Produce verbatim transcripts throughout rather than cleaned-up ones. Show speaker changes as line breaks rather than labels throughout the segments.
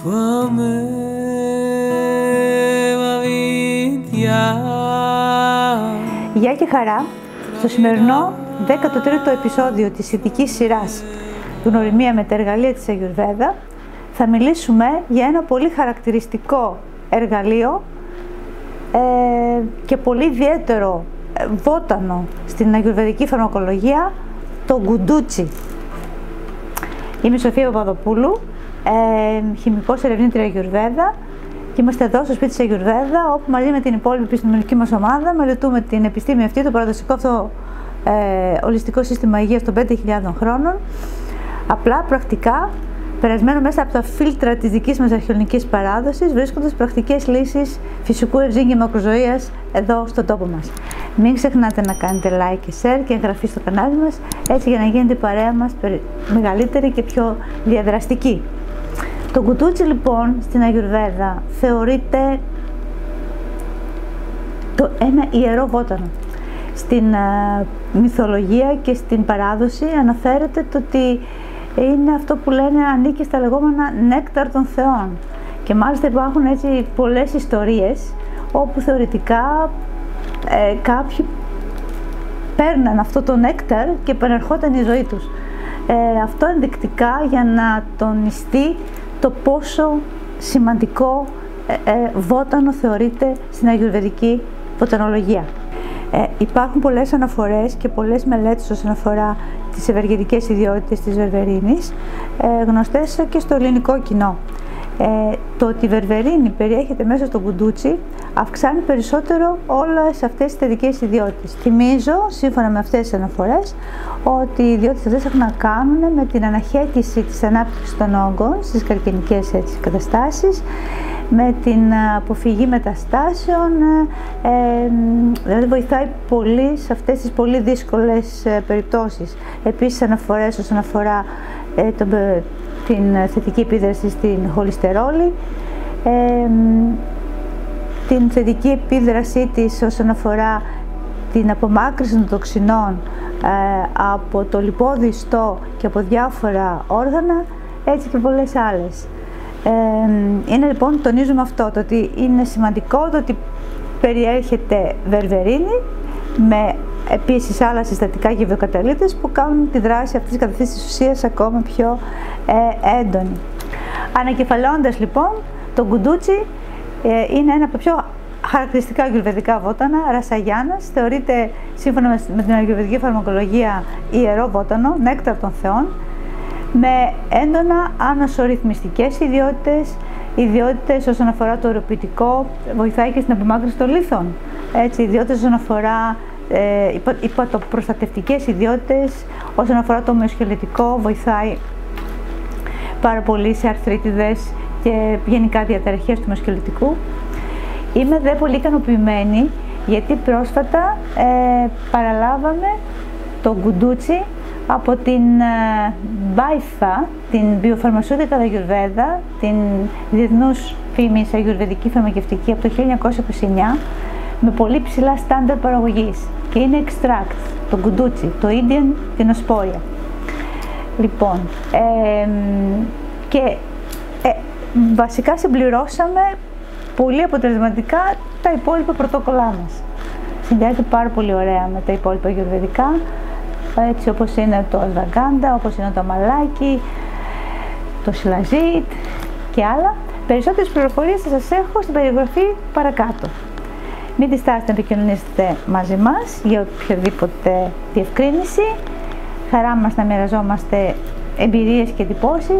Γεια και χαρά! Στο σημερινό δέκατο τρίτο επεισόδιο της ειδικής σειράς Γνωριμία με τα εργαλεία της Αγιουρβέδα θα μιλήσουμε για ένα πολύ χαρακτηριστικό εργαλείο ε, και πολύ ιδιαίτερο ε, βότανο στην Αγιουρβεδική φαρμακολογία, το γκουντούτσι. Είμαι η Σοφία Παπαδοπούλου, ε, χημικός ερευνήτρια Αγιουρβέδα, και είμαστε εδώ στο σπίτι της Αγιουρβέδα, όπου μαζί με την υπόλοιπη επιστημονική μας ομάδα μελετούμε την επιστήμη αυτή, το παραδοσιακό αυτό ε, ολιστικό σύστημα υγείας των πέντε χιλιάδων χρόνων, απλά, πρακτικά, περασμένο μέσα από τα φίλτρα της δικής μας αρχαιολογικής παράδοσης, βρίσκοντας πρακτικές λύσεις φυσικού ευζήν και μακροζωίας εδώ στον τόπο μας. Μην ξεχνάτε να κάνετε like και share και εγγραφή στο κανάλι μας, έτσι για να γίνεται η παρέα μας μεγαλύτερη και πιο διαδραστική. Το γκουντούτσι λοιπόν στην Αγιουρβέδα θεωρείται το ένα ιερό βότανο. Στην uh, μυθολογία και στην παράδοση αναφέρεται το ότι είναι αυτό που λένε ανήκει στα λεγόμενα νέκταρ των θεών. Και μάλιστα υπάρχουν έτσι πολλές ιστορίες όπου θεωρητικά ε, κάποιοι παίρναν αυτό το νέκταρ και επανερχόταν η ζωή τους. Ε, αυτό ενδεικτικά για να τονιστεί το πόσο σημαντικό ε, ε, βότανο θεωρείται στην αγιουρβεδική βοτανολογία. Ε, υπάρχουν πολλές αναφορές και πολλές μελέτες όσον αφορά τις ευεργετικές ιδιότητες της βερβερίνης, ε, γνωστές και στο ελληνικό κοινό. Ε, το ότι η βερβερίνη περιέχεται μέσα στο γκουντούτσι αυξάνει περισσότερο όλες αυτές τις θετικές ιδιότητες. Θυμίζω, σύμφωνα με αυτές τις αναφορές, ότι οι ιδιότητες αυτές έχουν να κάνουν με την αναχέτηση της ανάπτυξης των όγκων στις καρκινικές έτσι, καταστάσεις, με την αποφυγή μεταστάσεων, ε, δηλαδή βοηθάει πολύ σε αυτές τις πολύ δύσκολες ε, περιπτώσεις. Επίσης αναφορές όσον αφορά ε, τον, την θετική επίδραση στην χολυστερόλη, ε, την θετική επίδρασή της όσον αφορά την απομάκρυνση των τοξινών ε, από το λιπόδι ιστό και από διάφορα όργανα, έτσι και πολλές άλλες. Ε, είναι λοιπόν, τονίζουμε αυτό, το ότι είναι σημαντικό το ότι περιέχεται βερβερίνη με επίσης άλλα συστατικά και βιοκαταλύτες που κάνουν τη δράση αυτής καθ' αυτής της ουσίας ακόμα πιο ε, έντονη. Ανακεφαλαιώντας λοιπόν, το γκουντούτσι ε, είναι ένα από τα πιο χαρακτηριστικά αγιουρβεδικά βότανα, ρασαγιάνας, θεωρείται σύμφωνα με την αγιουρβεδική φαρμακολογία ιερό βότανο, νέκταρ των θεών, με έντονα ανασορυθμιστικές ιδιότητες, ιδιότητες όσον αφορά το οροποιητικό, βοηθάει και στην απομάκρυνση των λίθων, έτσι, ιδιότητες όσον αφορά ε, υπατοπροστατευτικές ιδιότητες, όσον αφορά το ομοιοσχελετικό, βοηθάει πάρα πολύ σε αρθρίτιδες και γενικά διαταραχές του ομοιοσχελετικού. Είμαι δε πολύ ικανοποιημένη γιατί πρόσφατα ε, παραλάβαμε το γκουντούτσι από την ε, μπάιφα, την Biopharmaceutical Ayurveda, την διεθνούς φήμης αγιουρβεδική φαρμακευτική από το χίλια εννιακόσια είκοσι εννιά, με πολύ ψηλά στάνταρ παραγωγής, και είναι extract, το γκουντούτσι, το Indian Dinosporia. Λοιπόν, ε, και ε, βασικά συμπληρώσαμε πολύ αποτελεσματικά τα υπόλοιπα πρωτόκολλά μας. Συνδέεται πάρα πολύ ωραία με τα υπόλοιπα αγιουρβεδικά, έτσι όπως είναι το ασβαγκάντα, όπως είναι το αμαλάκι, το σιλαζίτ και άλλα. Περισσότερες πληροφορίες θα σας έχω στην περιγραφή παρακάτω. Μην διστάσετε να επικοινωνήσετε μαζί μας για οποιαδήποτε διευκρίνηση. Χαρά μας να μοιραζόμαστε εμπειρίες και εντυπώσεις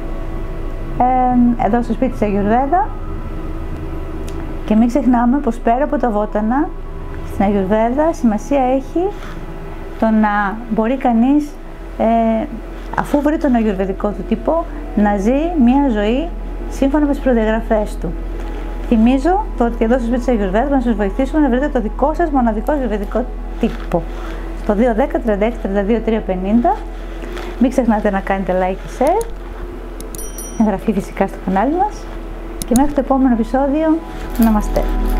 ε, εδώ στο σπίτι της Αγιουρβέδα. Και μην ξεχνάμε πως πέρα από τα βότανα, στην Αγιουρβέδα σημασία έχει το να μπορεί κανείς, ε, αφού βρει τον αγιουρβεδικό του τύπο, να ζει μια ζωή σύμφωνα με τις προδιαγραφές του. Θυμίζω το ότι εδώ στο σπίτι της Αγιουρβέδα να σας βοηθήσουμε να βρείτε το δικό σας μοναδικό αγιουρβεδικό τύπο. Στο δύο ένα μηδέν τρία έξι τριάντα δύο τριακόσια πενήντα. Μην ξεχνάτε να κάνετε like και share, εγγραφή φυσικά στο κανάλι μας, και μέχρι το επόμενο επεισόδιο να είμαστε.